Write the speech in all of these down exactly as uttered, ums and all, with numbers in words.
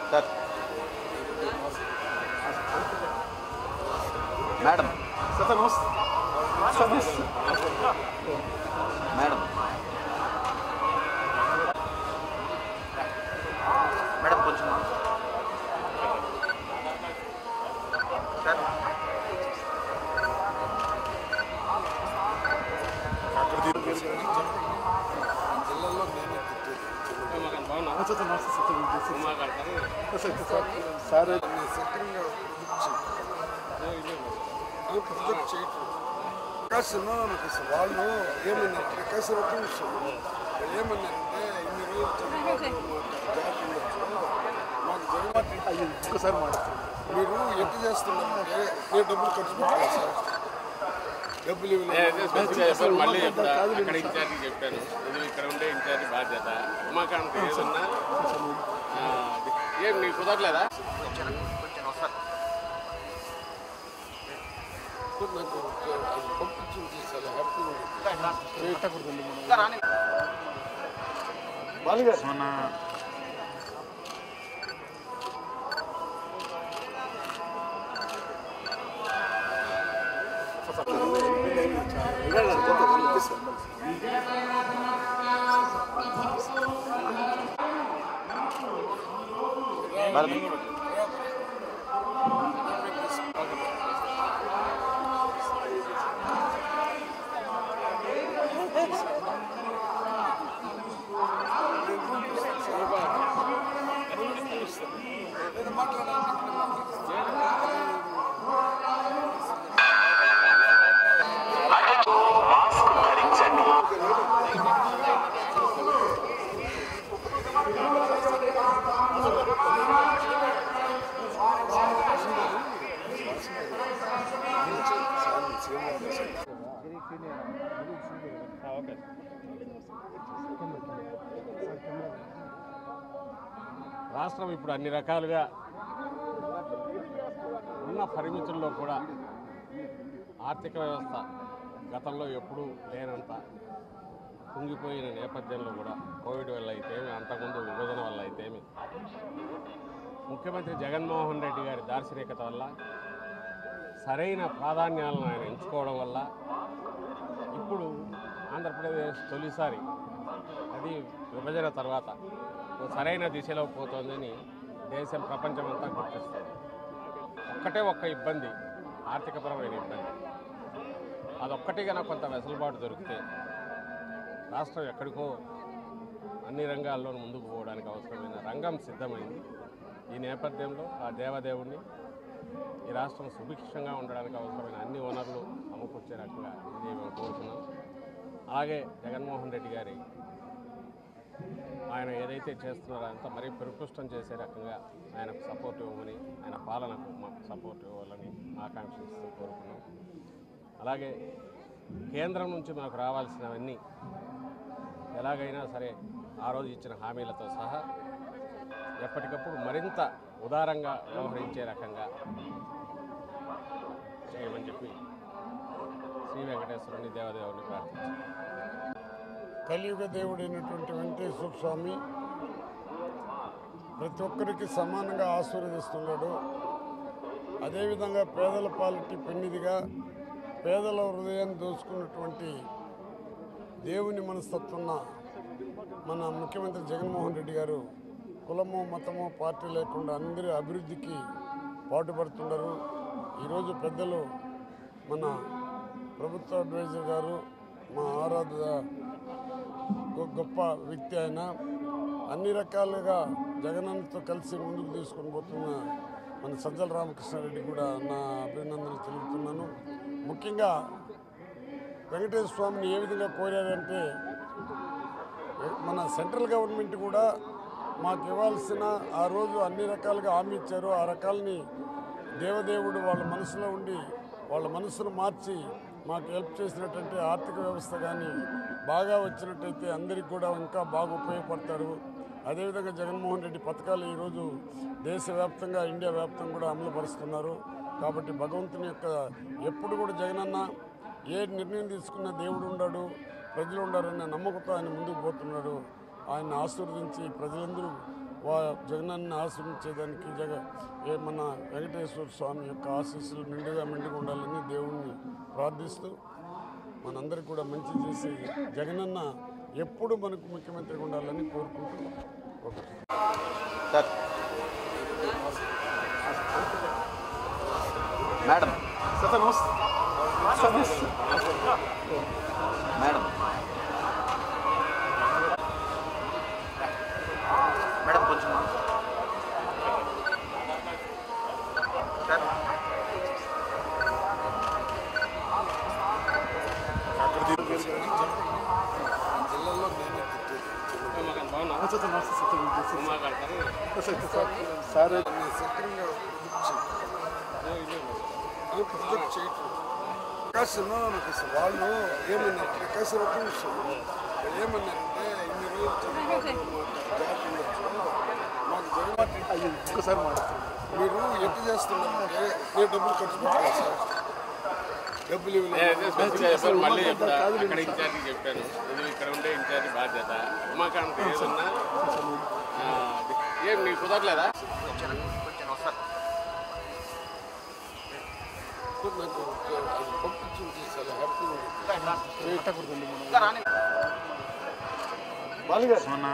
Sir madam sir నమస్తే madam madam కొంచెం sir జిల్లాలో నేనే సార్ సక్రంగా ప్రొజెక్ట్ చేయటం ప్రకాశం నాకు అసలు వాళ్ళు ఏమన్నారు ప్రకాశం ఒక విషయం వాళ్ళు ఏమన్నారంటే ఇన్ని రోజులు చంద్రబాబు జాబ్ ఉండొచ్చు మాకు జగన్ ఒక్కసారి మాట్లాడుతున్నాం మీరు ఎంత చేస్తున్నారంటే నేను డబ్బులు ఖర్చు పెట్టాలి సార్ డబ్బులు ఇవ్వలేదు మళ్ళీ అక్కడ ఇన్ఛార్జి చెప్పాను ఇది ఇక్కడ ఉండే ఇన్ఛార్జి బాధ్యత ఉమాకాంత్ ఏదన్నా ఏం నీకు కుదరలేదా నాకు పంపించింది చాలా హ్యాపీగా రాష్ట్రం ఇప్పుడు అన్ని రకాలుగా ఉన్న పరిమితుల్లో కూడా ఆర్థిక వ్యవస్థ గతంలో ఎప్పుడూ లేనంత కుంగిపోయిన నేపథ్యంలో కూడా కోవిడ్ వల్ల అయితేమి అంతకుముందు విభజన వల్ల అయితేమి ముఖ్యమంత్రి జగన్మోహన్ రెడ్డి గారి దార్శనికత వల్ల సరైన ప్రాధాన్యాలను ఆయన ఎంచుకోవడం వల్ల ఇప్పుడు ఆంధ్రప్రదేశ్ తొలిసారి అది విభజన తర్వాత సరైన దిశలో పోతోందని దేశం ప్రపంచమంతా గుర్తిస్తుంది. ఒక్కటే ఒక్క ఇబ్బంది, ఆర్థికపరమైన ఇబ్బంది. అదొక్కటి కన్నా కొంత వెసులుబాటు దొరికితే రాష్ట్రం ఎక్కడికో అన్ని రంగాల్లో ముందుకు పోవడానికి అవసరమైన రంగం సిద్ధమైంది. ఈ నేపథ్యంలో ఆ దేవదేవుణ్ణి ఈ రాష్ట్రం సుభిక్షంగా ఉండడానికి అవసరమైన అన్ని వనరులు సమకూర్చే రకంగా ఇది మేము కోరుతున్నాం. అలాగే జగన్మోహన్ రెడ్డి గారి ఆయన ఏదైతే చేస్తున్నారో అంతా మరీ పరిపుష్టం చేసే రకంగా ఆయనకు సపోర్ట్ ఇవ్వమని, ఆయన పాలనకు మాకు సపోర్ట్ ఇవ్వాలని ఆకాంక్షిస్తూ కోరుకున్నాం. అలాగే కేంద్రం నుంచి మనకు రావాల్సినవన్నీ ఎలాగైనా సరే ఆ రోజు ఇచ్చిన హామీలతో సహా ఎప్పటికప్పుడు మరింత ఉదారంగా వ్యవహరించే రకంగా చేయమని చెప్పి శ్రీ వెంకటేశ్వరుని దేవదేవుని ప్రార్థించారు. కలియుగ దేవుడైనటువంటి వెంకటేశ్వర స్వామి ప్రతి ఒక్కరికి సమానంగా ఆశీర్వదిస్తున్నాడు. అదేవిధంగా పేదల పాలిటి పెన్నిదిగా పేదల హృదయాన్ని దోచుకున్నటువంటి దేవుని మనస్తత్వం మన ముఖ్యమంత్రి జగన్మోహన్ రెడ్డి గారు కులము మతము పార్టీ లేకుండా అందరి అభివృద్ధికి పాటుపడుతున్నారు. ఈరోజు పెద్దలు మన ప్రభుత్వ అడ్వైజర్ గారు మా ఆరాధ గొప్ప వ్యక్తి ఆయన అన్ని రకాలుగా జగనన్నతో కలిసి ముందుకు తీసుకొని పోతున్న మన సజ్జల రామకృష్ణారెడ్డి కూడా నా అభినందనలు తెలుపుతున్నాను. ముఖ్యంగా వెంకటేశ్వర స్వామిని ఏ విధంగా కోరారంటే మన సెంట్రల్ గవర్నమెంట్ కూడా మాకు ఇవ్వాల్సిన ఆ రోజు అన్ని రకాలుగా హామీ ఇచ్చారు. ఆ రకాలని దేవదేవుడు వాళ్ళ మనసులో ఉండి వాళ్ళ మనసును మార్చి మాకు హెల్ప్ చేసినట్టయితే ఆర్థిక వ్యవస్థ కానీ బాగా వచ్చినట్టయితే అందరికీ కూడా ఇంకా బాగా ఉపయోగపడతారు. అదేవిధంగా జగన్మోహన్ రెడ్డి పథకాలు ఈరోజు దేశవ్యాప్తంగా ఇండియా వ్యాప్తంగా కూడా అమలుపరుస్తున్నారు. కాబట్టి భగవంతుని యొక్క ఎప్పుడు కూడా జగనన్న ఏ నిర్ణయం తీసుకున్న దేవుడు ఉన్నాడు, ప్రజలు ఉండారన్న నమ్మకంతో ఆయన ముందుకు పోతున్నాడు. ఆయన ఆశీర్వదించి ప్రజలందరూ వా జగనాన్ని ఆశ్రమించేదానికి జగ ఏ మన వెంకటేశ్వర స్వామి యొక్క ఆశీస్సులు నిండుగా మెండుగా ఉండాలని దేవుణ్ణి ప్రార్థిస్తూ మనందరికీ కూడా మంచి చేసి జగనన్న ఎప్పుడు మనకు ముఖ్యమంత్రిగా ఉండాలని కోరుకుంటున్నాం. సార్ మేడం సార్ నమస్తే మేడం మేడం కొంచెం సార్ సార్ ప్రొజెక్ట్ చేయటం ప్రకాశం వాళ్ళు ఏమన్నారు ప్రకాశం ఒక విషయం ఏమన్నారంటే ఇన్ని రోజులు జాబ్ ఉండొచ్చు మాకు జగన్ ఒక్కసారి మీరు ఎట్టు చేస్తున్నారంటే నేను డబ్బులు ఖర్చు పెట్టాలి సార్ డబ్బులు మళ్ళీ అక్కడ ఇన్ఛార్జి చెప్పాను ఇది ఇక్కడ ఉండే ఇన్ఛార్జి బాధ్యత ఉమాకాంత్ ఏదన్నా ఏం నీకు కుదరలేదా నాకు పంపించింది చాలా హ్యాపీగా మన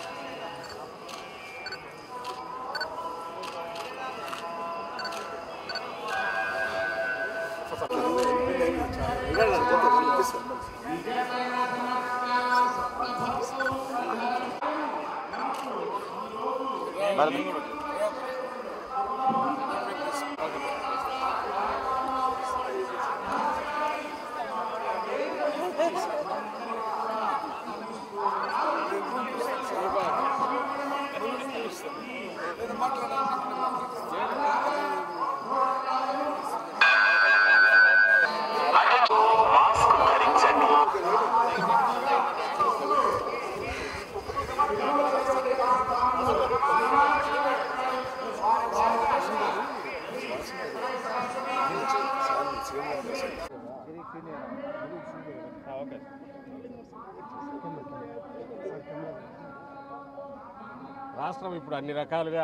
రాష్ట్రం ఇప్పుడు అన్ని రకాలుగా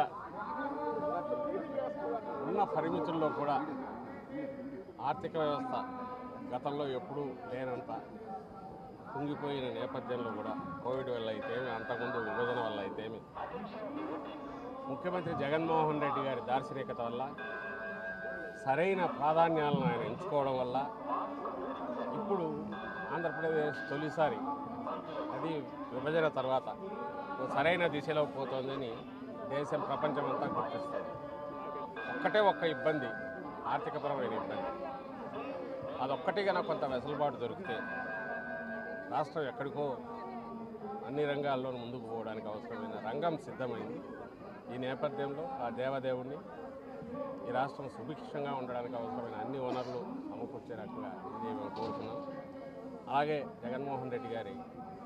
ఉన్న పరిమితుల్లో కూడా ఆర్థిక వ్యవస్థ గతంలో ఎప్పుడూ లేనంత కుంగిపోయిన నేపథ్యంలో కూడా కోవిడ్ వల్ల అయితేమి అంతకుముందు విభజన వల్ల అయితేమి ముఖ్యమంత్రి జగన్మోహన్ రెడ్డి గారి దార్శనికత వల్ల సరైన ప్రాధాన్యాలను ఆయన ఎంచుకోవడం వల్ల ఇప్పుడు ఆంధ్రప్రదేశ్ తొలిసారి అది విభజన తర్వాత సరైన దిశలో పోతోందని దేశం ప్రపంచమంతా గుర్తిస్తుంది. ఒక్కటే ఒక్క ఇబ్బంది, ఆర్థికపరమైన ఇబ్బంది. అదొక్కటి కన్నా కొంత వెసులుబాటు దొరికితే రాష్ట్రం ఎక్కడికో అన్ని రంగాల్లో ముందుకు పోవడానికి అవసరమైన రంగం సిద్ధమైంది. ఈ నేపథ్యంలో ఆ దేవదేవుణ్ణి ఈ రాష్ట్రం సుభిక్షంగా ఉండడానికి అవసరమైన అన్ని వనరులు సమకూర్చే రకంగా ఇది మేము కోరుతున్నాం. అలాగే జగన్మోహన్ రెడ్డి గారి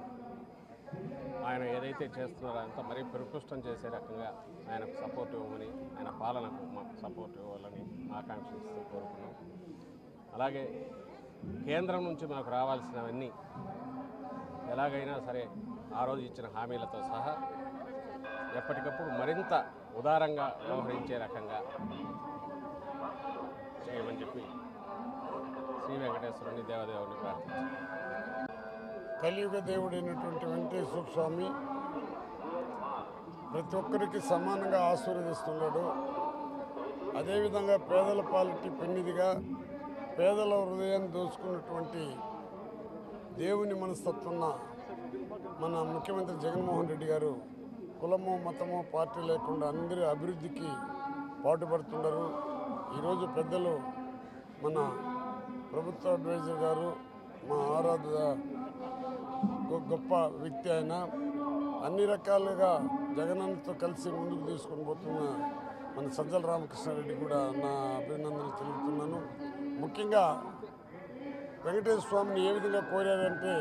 ఆయన ఏదైతే చేస్తున్నారో అంతా మరీ పరిపుష్టం చేసే రకంగా ఆయనకు సపోర్ట్ ఇవ్వమని, ఆయన పాలనకు మాకు సపోర్ట్ ఇవ్వాలని ఆకాంక్షిస్తూ కోరుకున్నాం. అలాగే కేంద్రం నుంచి మనకు రావాల్సినవన్నీ ఎలాగైనా సరే ఆ రోజు ఇచ్చిన హామీలతో సహా ఎప్పటికప్పుడు మరింత ఉదారంగా వ్యవహరించే రకంగా చేయమని చెప్పి శ్రీ వెంకటేశ్వరుని దేవదేవుని ప్రార్థించారు. కలియుగ దేవుడైనటువంటి వెంకటేశ్వర స్వామి ప్రతి ఒక్కరికి సమానంగా ఆశీర్వదిస్తున్నాడు. అదేవిధంగా పేదల పాలిటీ పెన్నిదిగా పేదల హృదయాన్ని దోచుకున్నటువంటి దేవుని మనస్తత్వం మన ముఖ్యమంత్రి జగన్మోహన్ రెడ్డి గారు కులము మతము పార్టీ లేకుండా అందరి అభివృద్ధికి పాటుపడుతున్నారు. ఈరోజు పెద్దలు మన ప్రభుత్వ అడ్వైజర్ గారు మా ఆరాధ గొప్ప వ్యక్తి ఆయన అన్ని రకాలుగా జగనన్నతో కలిసి ముందుకు తీసుకొని పోతున్న మన సజ్జల రామకృష్ణారెడ్డి కూడా నా అభినందనలు తెలుపుతున్నాను. ముఖ్యంగా వెంకటేశ్వర స్వామిని ఏ విధంగా కోరారంటే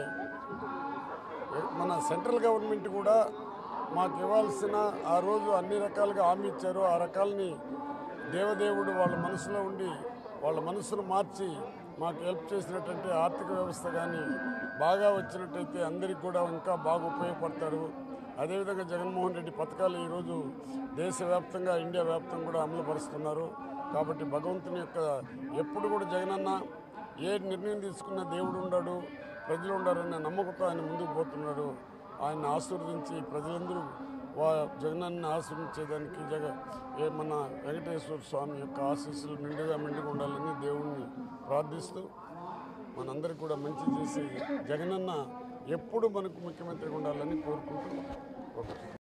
మన సెంట్రల్ గవర్నమెంట్ కూడా మాకు ఇవ్వాల్సిన ఆ రోజు అన్ని రకాలుగా హామీ ఇచ్చారు. ఆ రకాలని దేవదేవుడు వాళ్ళ మనసులో ఉండి వాళ్ళ మనసును మార్చి మాకు హెల్ప్ చేసినట్టయితే ఆర్థిక వ్యవస్థ కానీ బాగా వచ్చినట్టయితే అందరికీ కూడా ఇంకా బాగా ఉపయోగపడతారు. అదేవిధంగా జగన్మోహన్ రెడ్డి పథకాలు ఈరోజు దేశవ్యాప్తంగా ఇండియా వ్యాప్తంగా కూడా అమలు పరుస్తున్నారు. కాబట్టి భగవంతుని యొక్క ఎప్పుడు కూడా జగనన్న ఏ నిర్ణయం తీసుకున్న దేవుడు ఉన్నాడు, ప్రజలు ఉండారనే నమ్మకంతో ఆయన ముందుకు పోతున్నాడు. ఆయన ఆశీర్వదించి ప్రజలందరూ వా జగనన్న ఆశీర్వించేదానికి జగ ఏ మన వెంకటేశ్వర స్వామి యొక్క ఆశీస్సులు నిండుగా మెండుగా ఉండాలని దేవుణ్ణి ప్రార్థిస్తూ మనందరికీ కూడా మంచి చేసి జగనన్న ఎప్పుడు మనకు ముఖ్యమంత్రిగా ఉండాలని కోరుకుంటూ